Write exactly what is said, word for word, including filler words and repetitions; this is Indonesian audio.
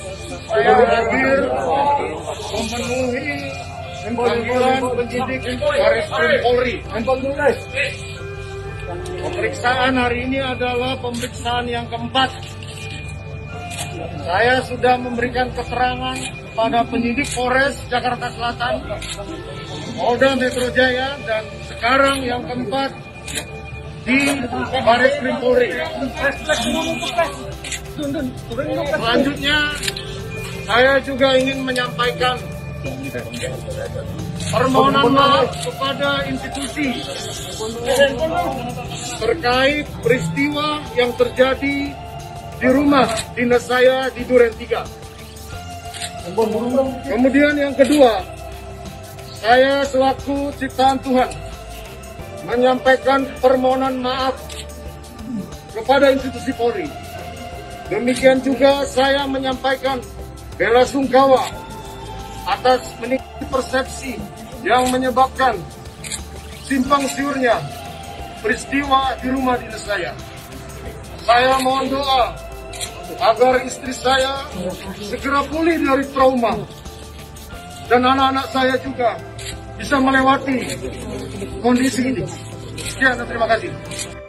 saya hadir memenuhi panggilan penyidik Baris Krim Polri. Pemeriksaan hari ini adalah pemeriksaan yang keempat. Saya sudah memberikan keterangan kepada penyidik Polres Jakarta Selatan, Polda Metro Jaya, dan sekarang yang keempat di Baris Krim Polri. Selanjutnya, saya juga ingin menyampaikan permohonan maaf kepada institusi terkait peristiwa yang terjadi di rumah dinas saya di Duren tiga. Kemudian yang kedua, saya selaku ciptaan Tuhan menyampaikan permohonan maaf kepada institusi Polri. Demikian juga saya menyampaikan bela sungkawa atas meningkatnya persepsi yang menyebabkan simpang siurnya peristiwa di rumah dinas saya. Saya mohon doa agar istri saya segera pulih dari trauma dan anak-anak saya juga bisa melewati kondisi ini. Sekian dan terima kasih.